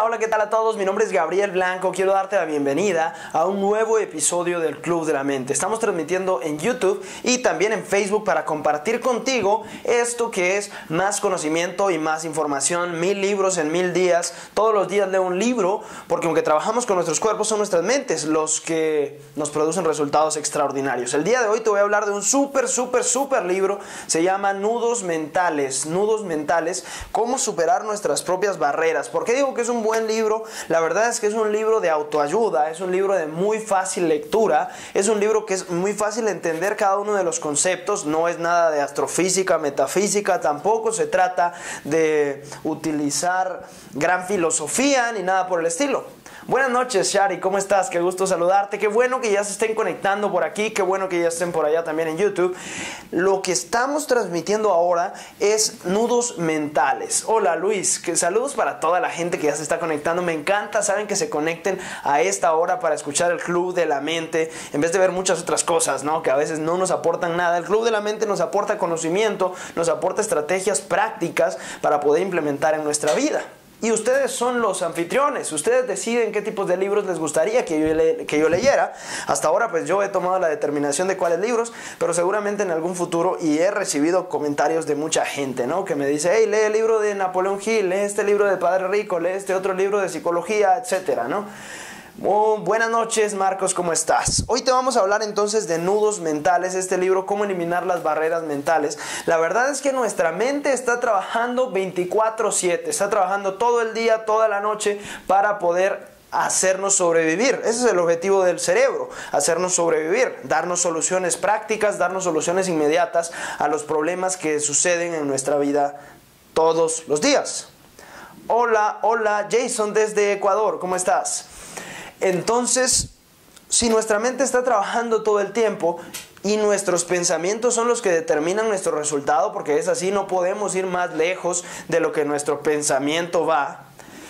Hola, hola, ¿qué tal a todos? Mi nombre es Gabriel Blanco. Quiero darte la bienvenida a un nuevo episodio del Club de la Mente. Estamos transmitiendo en YouTube y también en Facebook para compartir contigo esto que es más conocimiento y más información. 1000 libros en 1000 días. Todos los días leo un libro porque aunque trabajamos con nuestros cuerpos, son nuestras mentes los que nos producen resultados extraordinarios. El día de hoy te voy a hablar de un súper libro. Se llama Nudos Mentales. Nudos Mentales. Cómo superar nuestras propias barreras. ¿Por qué digo que es un buen libro? La verdad es que es un libro de autoayuda, es un libro de muy fácil lectura, es un libro que es muy fácil entender cada uno de los conceptos, no es nada de astrofísica, metafísica, tampoco se trata de utilizar gran filosofía ni nada por el estilo. Buenas noches, Shari, ¿cómo estás? Qué gusto saludarte, qué bueno que ya se estén conectando por aquí, qué bueno que ya estén por allá también en YouTube. Lo que estamos transmitiendo ahora es Nudos Mentales. Hola Luis, que saludos para toda la gente que ya se está conectando, me encanta, saben que se conecten a esta hora para escuchar el Club de la Mente, en vez de ver muchas otras cosas, ¿no? Que a veces no nos aportan nada. El Club de la Mente nos aporta conocimiento, nos aporta estrategias prácticas para poder implementar en nuestra vida. Y ustedes son los anfitriones, ustedes deciden qué tipos de libros les gustaría que yo leyera. Hasta ahora pues yo he tomado la determinación de cuáles libros, pero seguramente en algún futuro, y he recibido comentarios de mucha gente, ¿no? Que me dice, hey, lee el libro de Napoleón Hill, lee este libro de Padre Rico, lee este otro libro de psicología, etcétera, ¿no? Buenas noches, Marcos, ¿cómo estás? Hoy te vamos a hablar entonces de Nudos Mentales, este libro, cómo eliminar las barreras mentales. La verdad es que nuestra mente está trabajando 24/7, está trabajando todo el día, toda la noche para poder hacernos sobrevivir. Ese es el objetivo del cerebro, hacernos sobrevivir, darnos soluciones prácticas, darnos soluciones inmediatas a los problemas que suceden en nuestra vida todos los días. Hola, hola, Jason desde Ecuador, ¿cómo estás? Entonces, si nuestra mente está trabajando todo el tiempo y nuestros pensamientos son los que determinan nuestro resultado, porque es así, no podemos ir más lejos de lo que nuestro pensamiento va,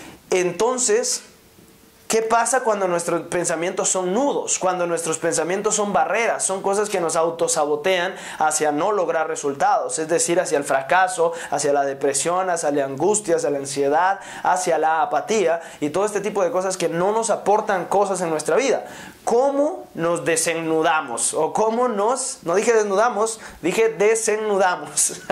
entonces, ¿qué pasa cuando nuestros pensamientos son nudos? Cuando nuestros pensamientos son barreras, son cosas que nos autosabotean hacia no lograr resultados, es decir, hacia el fracaso, hacia la depresión, hacia la angustia, hacia la ansiedad, hacia la apatía y todo este tipo de cosas que no nos aportan cosas en nuestra vida. ¿Cómo nos desenudamos? O cómo nos, no dije desnudamos, dije desenudamos.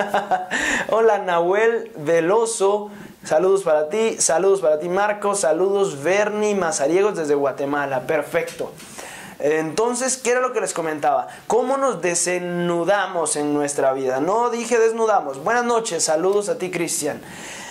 Hola Nahuel Veloso. Saludos para ti Marcos, saludos Bernie Mazariegos desde Guatemala, perfecto. Entonces, ¿qué era lo que les comentaba? ¿Cómo nos desenudamos en nuestra vida? No dije desnudamos. Buenas noches, saludos a ti Cristian.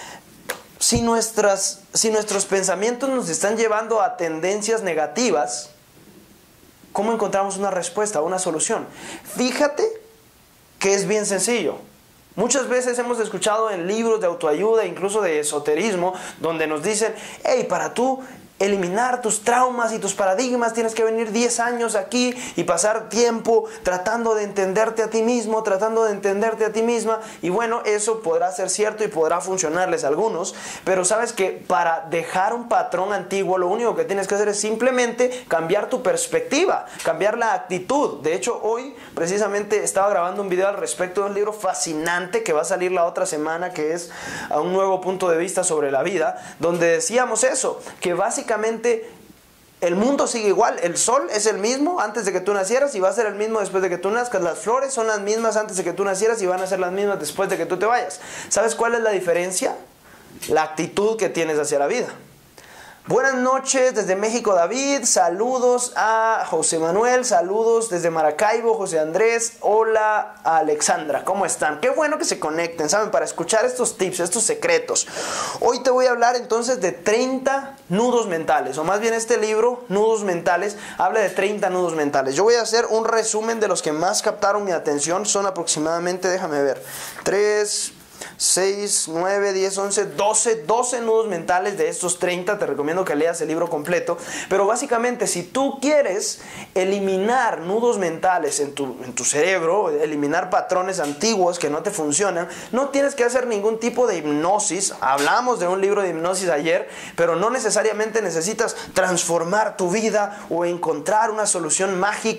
Si nuestros pensamientos nos están llevando a tendencias negativas, ¿cómo encontramos una respuesta, una solución? Fíjate que es bien sencillo. Muchas veces hemos escuchado en libros de autoayuda, incluso de esoterismo, donde nos dicen, hey, para tú eliminar tus traumas y tus paradigmas tienes que venir 10 años aquí y pasar tiempo tratando de entenderte a ti mismo, tratando de entenderte a ti misma. Y bueno, eso podrá ser cierto y podrá funcionarles a algunos, pero sabes que para dejar un patrón antiguo lo único que tienes que hacer es simplemente cambiar tu perspectiva, cambiar la actitud. De hecho, hoy precisamente estaba grabando un video al respecto de un libro fascinante que va a salir la otra semana, que es A un nuevo punto de vista sobre la vida, donde decíamos eso, que básicamente el mundo sigue igual, el sol es el mismo antes de que tú nacieras y va a ser el mismo después de que tú nazcas, las flores son las mismas antes de que tú nacieras y van a ser las mismas después de que tú te vayas. ¿Sabes cuál es la diferencia? La actitud que tienes hacia la vida. Buenas noches desde México David, saludos a José Manuel, saludos desde Maracaibo, José Andrés, hola a Alexandra, ¿cómo están? Qué bueno que se conecten, ¿saben? Para escuchar estos tips, estos secretos. Hoy te voy a hablar entonces de 30 nudos mentales, o más bien este libro, Nudos Mentales, habla de 30 nudos mentales. Yo voy a hacer un resumen de los que más captaron mi atención, son aproximadamente, déjame ver, 3... 6, 9, 10, 11, 12 nudos mentales de estos 30. Te recomiendo que leas el libro completo. Pero básicamente, si tú quieres eliminar nudos mentales en tu cerebro, eliminar patrones antiguos que no te funcionan, no tienes que hacer ningún tipo de hipnosis. Hablamos de un libro de hipnosis ayer, pero no necesariamente necesitas transformar tu vida o encontrar una solución mágica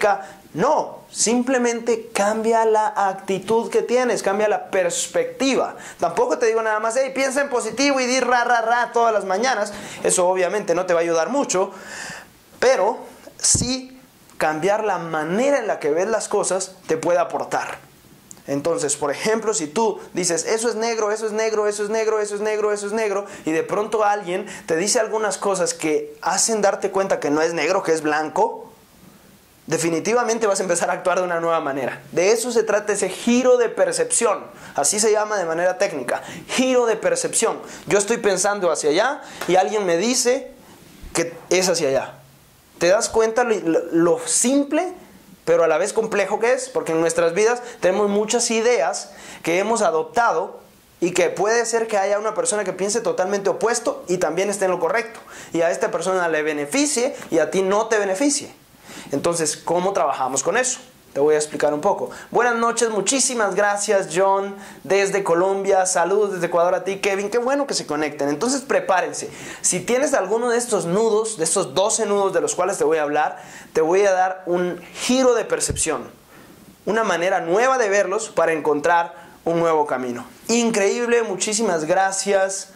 No, simplemente cambia la actitud que tienes, cambia la perspectiva. Tampoco te digo nada más, hey, piensa en positivo y di ra, ra, ra todas las mañanas. Eso obviamente no te va a ayudar mucho, pero sí cambiar la manera en la que ves las cosas te puede aportar. Entonces, por ejemplo, si tú dices, eso es negro, eso es negro, eso es negro, eso es negro, eso es negro, y de pronto alguien te dice algunas cosas que hacen darte cuenta que no es negro, que es blanco, definitivamente vas a empezar a actuar de una nueva manera. De eso se trata ese giro de percepción. Así se llama de manera técnica. Giro de percepción. Yo estoy pensando hacia allá y alguien me dice que es hacia allá. ¿Te das cuenta lo simple, pero a la vez complejo que es? Porque en nuestras vidas tenemos muchas ideas que hemos adoptado y que puede ser que haya una persona que piense totalmente opuesto y también esté en lo correcto. Y a esta persona le beneficie y a ti no te beneficie. Entonces, ¿cómo trabajamos con eso? Te voy a explicar un poco. Buenas noches, muchísimas gracias John desde Colombia, saludos desde Ecuador a ti Kevin, qué bueno que se conecten. Entonces prepárense, si tienes alguno de estos nudos, de estos 12 nudos de los cuales te voy a hablar, te voy a dar un giro de percepción, una manera nueva de verlos para encontrar un nuevo camino. Increíble, muchísimas gracias.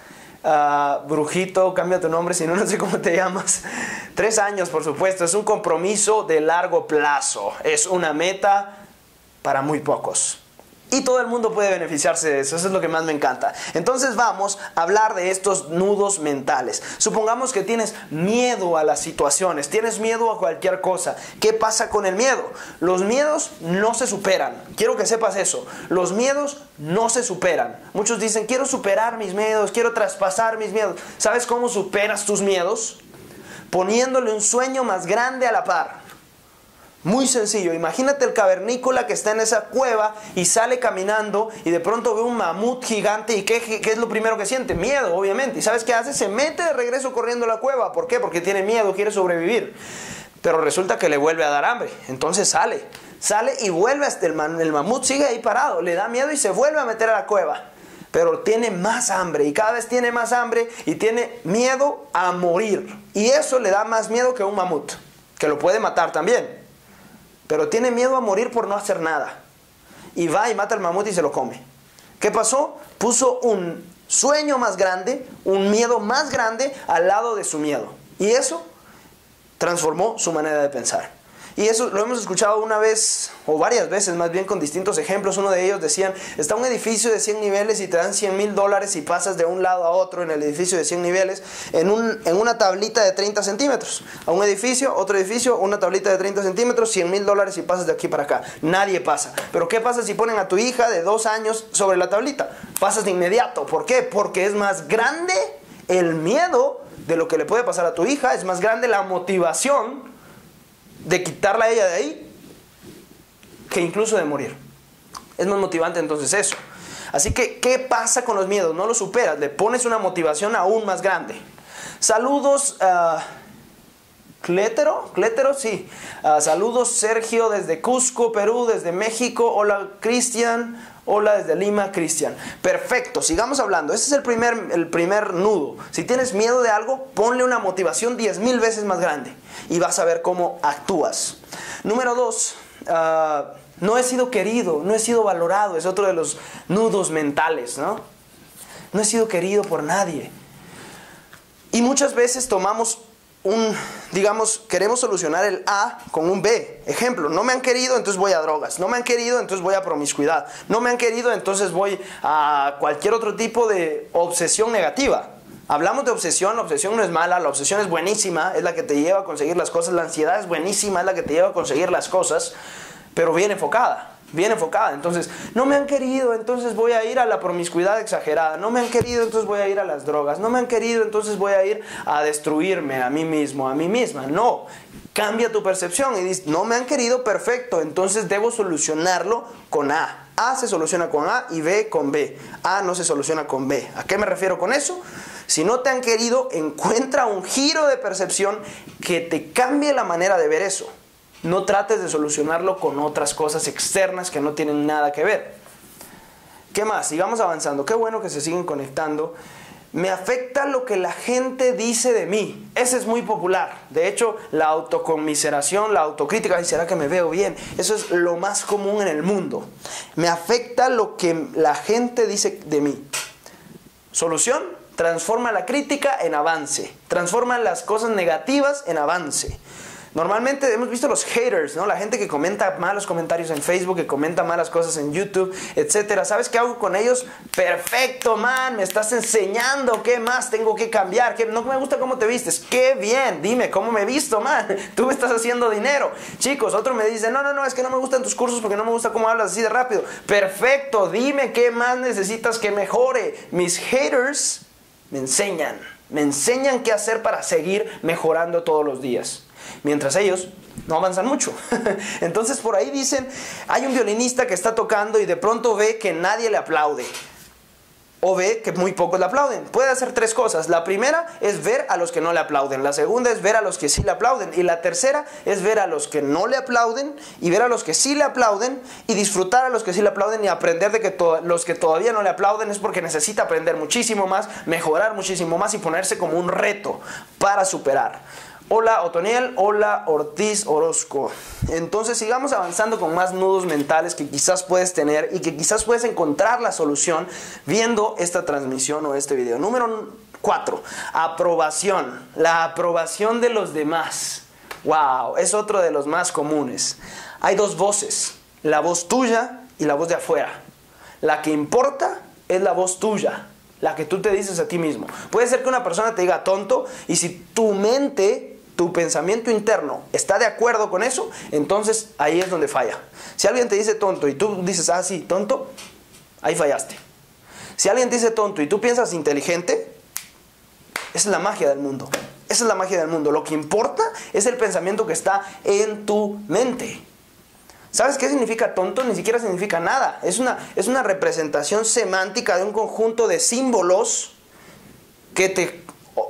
Brujito, cambia tu nombre, si no, no sé cómo te llamas. 3 años, por supuesto, es un compromiso de largo plazo, es una meta para muy pocos. Y todo el mundo puede beneficiarse de eso, eso es lo que más me encanta. Entonces vamos a hablar de estos nudos mentales. Supongamos que tienes miedo a las situaciones, tienes miedo a cualquier cosa. ¿Qué pasa con el miedo? Los miedos no se superan. Quiero que sepas eso. Los miedos no se superan. Muchos dicen, quiero superar mis miedos, quiero traspasar mis miedos. ¿Sabes cómo superas tus miedos? Poniéndole un sueño más grande a la par. Muy sencillo, imagínate el cavernícola que está en esa cueva y sale caminando y de pronto ve un mamut gigante y ¿qué es lo primero que siente? Miedo, obviamente. ¿Y sabes qué hace? Se mete de regreso corriendo a la cueva. ¿Por qué? Porque tiene miedo, quiere sobrevivir. Pero resulta que le vuelve a dar hambre. Entonces sale y vuelve hasta el mamut sigue ahí parado, le da miedo y se vuelve a meter a la cueva. Pero tiene más hambre y cada vez tiene más hambre y tiene miedo a morir. Y eso le da más miedo que un mamut, que lo puede matar también. Pero tiene miedo a morir por no hacer nada. Y va y mata al mamut y se lo come. ¿Qué pasó? Puso un sueño más grande, un miedo más grande al lado de su miedo. Y eso transformó su manera de pensar. Y eso lo hemos escuchado una vez, o varias veces más bien, con distintos ejemplos. Uno de ellos decían, está un edificio de 100 niveles y te dan $100,000 y pasas de un lado a otro en el edificio de 100 niveles en una tablita de 30 centímetros. A un edificio, otro edificio, una tablita de 30 centímetros, $100,000 y pasas de aquí para acá. Nadie pasa. Pero ¿qué pasa si ponen a tu hija de 2 años sobre la tablita? Pasas de inmediato. ¿Por qué? Porque es más grande el miedo de lo que le puede pasar a tu hija, es más grande la motivación de quitarla a ella de ahí que incluso de morir. Es más motivante entonces eso. Así que, ¿qué pasa con los miedos? No los superas, le pones una motivación aún más grande. Saludos, Clétero, sí. Saludos Sergio desde Cusco, Perú, desde México. Hola Cristian. Hola desde Lima, Cristian. Perfecto, sigamos hablando. Este es el primer nudo. Si tienes miedo de algo, ponle una motivación 10,000 veces más grande y vas a ver cómo actúas. Número 2, no he sido querido, no he sido valorado. Es otro de los nudos mentales, ¿no? No he sido querido por nadie. Y muchas veces tomamos queremos solucionar el A con un B. Ejemplo, no me han querido, entonces voy a drogas. No me han querido, entonces voy a promiscuidad. No me han querido, entonces voy a cualquier otro tipo de obsesión negativa. Hablamos de obsesión, la obsesión no es mala, la obsesión es buenísima, es la que te lleva a conseguir las cosas. La ansiedad es buenísima, es la que te lleva a conseguir las cosas, pero bien enfocada. Bien enfocada. Entonces, no me han querido, entonces voy a ir a la promiscuidad exagerada. No me han querido, entonces voy a ir a las drogas. No me han querido, entonces voy a ir a destruirme a mí mismo, a mí misma. No, cambia tu percepción y dices, no me han querido, perfecto, entonces debo solucionarlo con A. A se soluciona con A y B con B. A no se soluciona con B. ¿A qué me refiero con eso? Si no te han querido, encuentra un giro de percepción que te cambie la manera de ver eso. No trates de solucionarlo con otras cosas externas que no tienen nada que ver. ¿Qué más? Sigamos avanzando. Qué bueno que se siguen conectando. Me afecta lo que la gente dice de mí. Ese es muy popular. De hecho, la autoconmiseración, la autocrítica, "Ay, ¿será que me veo bien?" Eso es lo más común en el mundo. Me afecta lo que la gente dice de mí. Solución: transforma la crítica en avance. Transforma las cosas negativas en avance. Normalmente hemos visto los haters, ¿no? La gente que comenta malos comentarios en Facebook, que comenta malas cosas en YouTube, etcétera. ¿Sabes qué hago con ellos? Perfecto, man, me estás enseñando. ¿Qué más tengo que cambiar? No me gusta cómo te vistes. ¡Qué bien! Dime, ¿cómo me he visto, man? Tú me estás haciendo dinero. Chicos, otro me dice, no, es que no me gustan tus cursos porque no me gusta cómo hablas así de rápido. Perfecto, dime qué más necesitas que mejore. Mis haters me enseñan qué hacer para seguir mejorando todos los días. Mientras ellos no avanzan mucho. Entonces por ahí dicen, hay un violinista que está tocando y de pronto ve que nadie le aplaude. O ve que muy pocos le aplauden. Puede hacer tres cosas. La primera es ver a los que no le aplauden. La segunda es ver a los que sí le aplauden. Y la tercera es ver a los que no le aplauden y ver a los que sí le aplauden y disfrutar a los que sí le aplauden y aprender de que los que todavía no le aplauden es porque necesita aprender muchísimo más, mejorar muchísimo más y ponerse como un reto para superar. Hola Otoniel, hola Ortiz Orozco. Entonces sigamos avanzando con más nudos mentales que quizás puedes tener y que quizás puedes encontrar la solución viendo esta transmisión o este video. Número 4, aprobación. La aprobación de los demás. Wow, es otro de los más comunes. Hay dos voces, la voz tuya y la voz de afuera. La que importa es la voz tuya, la que tú te dices a ti mismo. Puede ser que una persona te diga tonto y si tu mente, tu pensamiento interno está de acuerdo con eso, entonces ahí es donde falla. Si alguien te dice tonto y tú dices, ah, sí, tonto, ahí fallaste. Si alguien te dice tonto y tú piensas inteligente, esa es la magia del mundo. Esa es la magia del mundo. Lo que importa es el pensamiento que está en tu mente. ¿Sabes qué significa tonto? Ni siquiera significa nada. Es una representación semántica de un conjunto de símbolos que te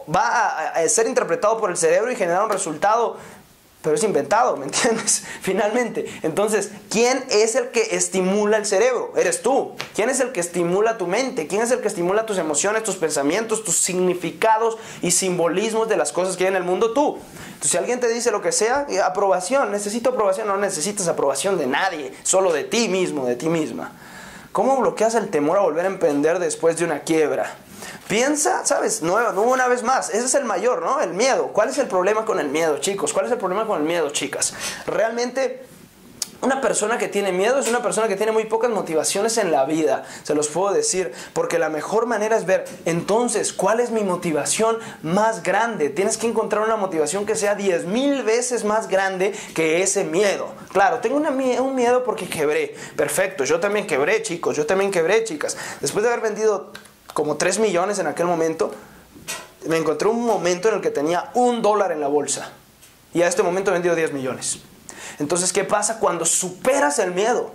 va a ser interpretado por el cerebro y generar un resultado, pero es inventado, ¿me entiendes? Finalmente. Entonces, ¿quién es el que estimula el cerebro? Eres tú. ¿Quién es el que estimula tu mente? ¿Quién es el que estimula tus emociones, tus pensamientos, tus significados y simbolismos de las cosas que hay en el mundo? Tú. Entonces, si alguien te dice lo que sea, aprobación, necesito aprobación, no necesitas aprobación de nadie, solo de ti mismo, de ti misma. ¿Cómo bloqueas el temor a volver a emprender después de una quiebra? Piensa, ¿sabes? No, una vez más, ese es el mayor, ¿no? El miedo. ¿Cuál es el problema con el miedo, chicos? ¿Cuál es el problema con el miedo, chicas? Realmente, una persona que tiene miedo es una persona que tiene muy pocas motivaciones en la vida. Se los puedo decir, porque la mejor manera es ver, entonces, ¿cuál es mi motivación más grande? Tienes que encontrar una motivación que sea 10,000 veces más grande que ese miedo. Claro, tengo un miedo porque quebré. Perfecto, yo también quebré, chicos, yo también quebré, chicas. Después de haber vendido como 3 millones en aquel momento, me encontré un momento en el que tenía $1 en la bolsa. Y a este momento he vendido 10 millones. Entonces, ¿qué pasa cuando superas el miedo?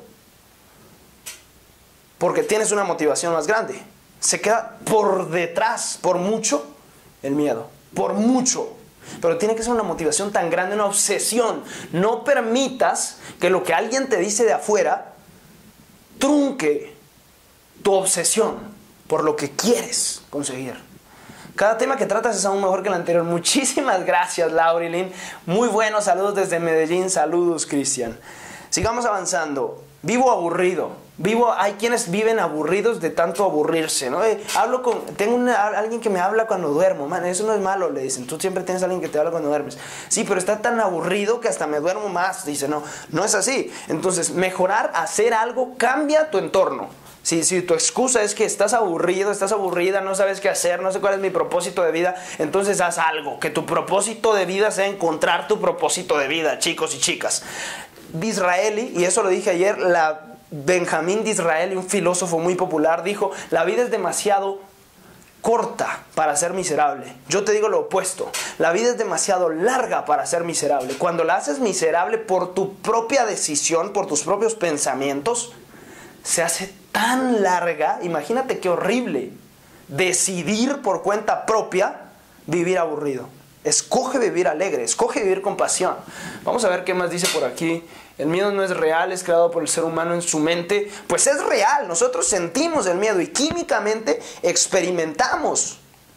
Porque tienes una motivación más grande. Se queda por detrás, por mucho, el miedo. Por mucho. Pero tiene que ser una motivación tan grande, una obsesión. No permitas que lo que alguien te dice de afuera trunque tu obsesión por lo que quieres conseguir. Cada tema que tratas es aún mejor que el anterior. Muchísimas gracias, Laurilyn. Muy buenos saludos desde Medellín. Saludos, Cristian. Sigamos avanzando. Vivo aburrido. Hay quienes viven aburridos de tanto aburrirse, ¿no? Tengo alguien que me habla cuando duermo. Man, eso no es malo, le dicen. Tú siempre tienes a alguien que te habla cuando duermes. Sí, pero está tan aburrido que hasta me duermo más. Dice, no es así. Entonces, mejorar, hacer algo, cambia tu entorno. Si tu excusa es que estás aburrido, estás aburrida, no sabes qué hacer, no sé cuál es mi propósito de vida, entonces haz algo. Que tu propósito de vida sea encontrar tu propósito de vida, chicos y chicas. Disraeli, y eso lo dije ayer, Benjamín Disraeli, un filósofo muy popular, dijo, la vida es demasiado corta para ser miserable. Yo te digo lo opuesto. La vida es demasiado larga para ser miserable. Cuando la haces miserable por tu propia decisión, por tus propios pensamientos, se hace tan larga. Imagínate qué horrible decidir por cuenta propia vivir aburrido. Escoge vivir alegre, escoge vivir con pasión. Vamos a ver qué más dice por aquí. El miedo no es real, es creado por el ser humano en su mente. Pues es real, nosotros sentimos el miedo y químicamente experimentamos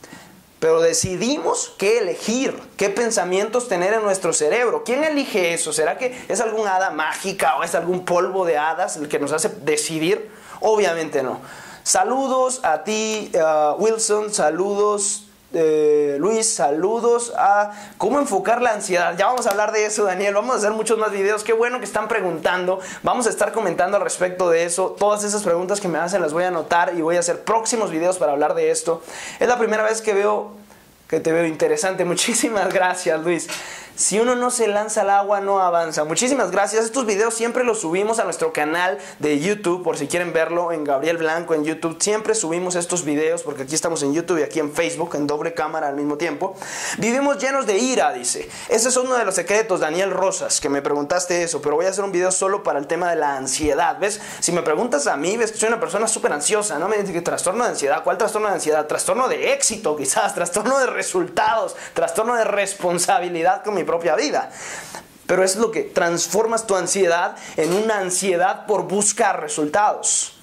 Pero decidimos qué elegir, qué pensamientos tener en nuestro cerebro. ¿Quién elige eso? ¿Será que es alguna hada mágica o es algún polvo de hadas el que nos hace decidir? Obviamente no. Saludos a ti, Wilson, saludos Luis, saludos a cómo enfocar la ansiedad. Ya vamos a hablar de eso, Daniel. Vamos a hacer muchos más videos. Qué bueno que están preguntando. Vamos a estar comentando al respecto de eso. Todas esas preguntas que me hacen las voy a anotar y voy a hacer próximos videos para hablar de esto. Es la primera vez que te veo interesante. Muchísimas gracias, Luis. Si uno no se lanza al agua, no avanza. Muchísimas gracias. Estos videos siempre los subimos a nuestro canal de YouTube, por si quieren verlo, en Gabriel Blanco en YouTube. Siempre subimos estos videos, porque aquí estamos en YouTube y aquí en Facebook, en doble cámara al mismo tiempo. Vivimos llenos de ira, dice. Ese es uno de los secretos, Daniel Rosas, que me preguntaste eso, pero voy a hacer un video solo para el tema de la ansiedad. ¿Ves? Si me preguntas a mí, ves que soy una persona súper ansiosa, ¿no? Me dices que trastorno de ansiedad. ¿Cuál trastorno de ansiedad? Trastorno de éxito, quizás. Trastorno de resultados. Trastorno de responsabilidad con mi propia vida. Pero es lo que transformas tu ansiedad en una ansiedad por buscar resultados.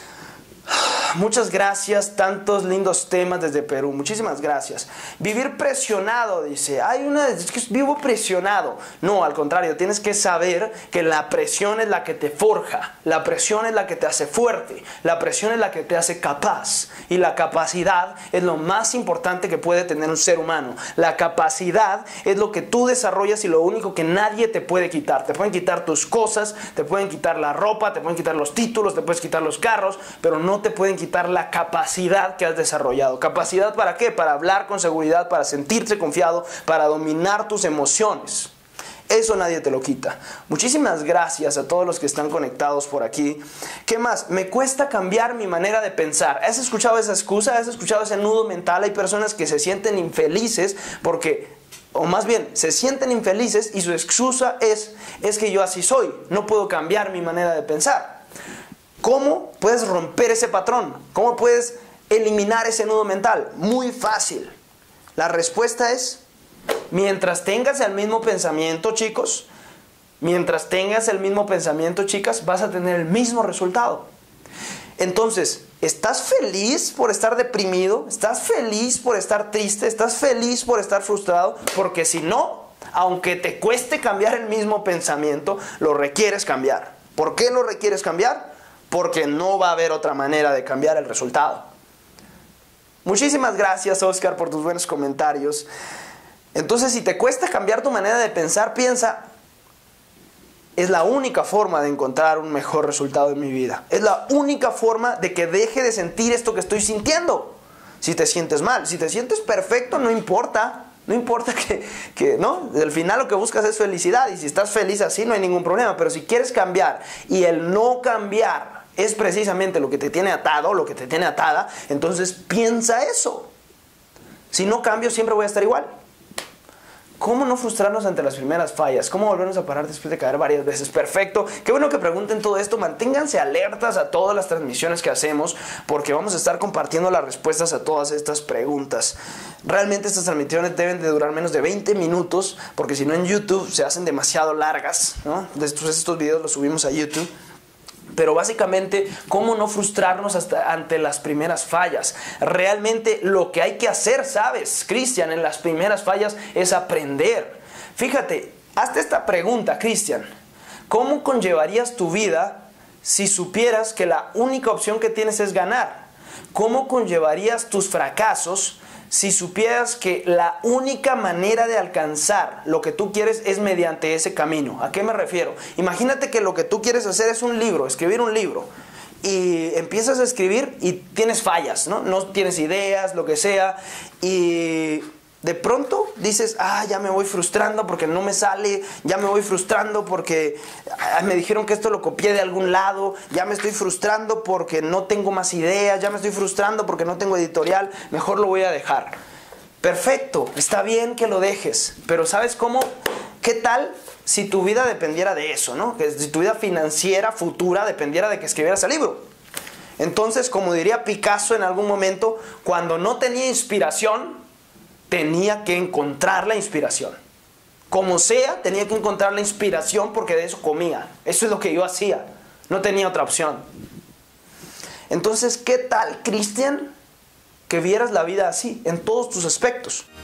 Muchas gracias, tantos lindos temas desde Perú. Muchísimas gracias. Vivir presionado, dice. Es que vivo presionado. No, al contrario, tienes que saber que la presión es la que te forja. La presión es la que te hace fuerte. La presión es la que te hace capaz. Y la capacidad es lo más importante que puede tener un ser humano. La capacidad es lo que tú desarrollas y lo único que nadie te puede quitar. Te pueden quitar tus cosas, te pueden quitar la ropa, te pueden quitar los títulos, te puedes quitar los carros, pero no te pueden quitar la capacidad que has desarrollado. ¿Capacidad para qué? Para hablar con seguridad, para sentirse confiado, para dominar tus emociones. Eso nadie te lo quita. Muchísimas gracias a todos los que están conectados por aquí. ¿Qué más? Me cuesta cambiar mi manera de pensar. ¿Has escuchado esa excusa? ¿Has escuchado ese nudo mental? Hay personas que se sienten infelices porque... o más bien, se sienten infelices y su excusa es que yo así soy. No puedo cambiar mi manera de pensar. ¿Cómo puedes romper ese patrón? ¿Cómo puedes eliminar ese nudo mental? Muy fácil. La respuesta es, mientras tengas el mismo pensamiento, chicos, mientras tengas el mismo pensamiento, chicas, vas a tener el mismo resultado. Entonces, ¿estás feliz por estar deprimido? ¿Estás feliz por estar triste? ¿Estás feliz por estar frustrado? Porque si no, aunque te cueste cambiar el mismo pensamiento, lo requieres cambiar. ¿Por qué lo requieres cambiar? Porque no va a haber otra manera de cambiar el resultado. Muchísimas gracias, Oscar, por tus buenos comentarios. Entonces, si te cuesta cambiar tu manera de pensar, piensa, es la única forma de encontrar un mejor resultado en mi vida. Es la única forma de que deje de sentir esto que estoy sintiendo. Si te sientes mal, si te sientes perfecto, no importa. No importa que ¿no? Al final lo que buscas es felicidad. Y si estás feliz así, no hay ningún problema. Pero si quieres cambiar y el no cambiar es precisamente lo que te tiene atado, lo que te tiene atada, entonces piensa eso. Si no cambio, siempre voy a estar igual. ¿Cómo no frustrarnos ante las primeras fallas? ¿Cómo volvernos a parar después de caer varias veces? Perfecto. Qué bueno que pregunten todo esto. Manténganse alertas a todas las transmisiones que hacemos, porque vamos a estar compartiendo las respuestas a todas estas preguntas. Realmente estas transmisiones deben de durar menos de 20 minutos, porque si no en YouTube se hacen demasiado largas, ¿no? Después estos videos los subimos a YouTube. Pero básicamente, ¿cómo no frustrarnos ante las primeras fallas? Realmente lo que hay que hacer, ¿sabes, Cristian? En las primeras fallas es aprender. Fíjate, hazte esta pregunta, Cristian. ¿Cómo conllevarías tu vida si supieras que la única opción que tienes es ganar? ¿Cómo conllevarías tus fracasos si supieras que la única manera de alcanzar lo que tú quieres es mediante ese camino? ¿A qué me refiero? Imagínate que lo que tú quieres hacer es un libro, escribir un libro. Y empiezas a escribir y tienes fallas, ¿no? No tienes ideas, lo que sea. Y de pronto dices, ya me voy frustrando porque no me sale, ya me voy frustrando porque me dijeron que esto lo copié de algún lado, ya me estoy frustrando porque no tengo más ideas, ya me estoy frustrando porque no tengo editorial, mejor lo voy a dejar. Perfecto, está bien que lo dejes, pero ¿sabes cómo? ¿Qué tal si tu vida dependiera de eso, ¿no? Que si tu vida financiera futura dependiera de que escribieras el libro. Entonces, como diría Picasso en algún momento, cuando no tenía inspiración, tenía que encontrar la inspiración. Como sea, tenía que encontrar la inspiración porque de eso comía. Eso es lo que yo hacía. No tenía otra opción. Entonces, ¿qué tal, Cristian? que vieras la vida así, en todos tus aspectos.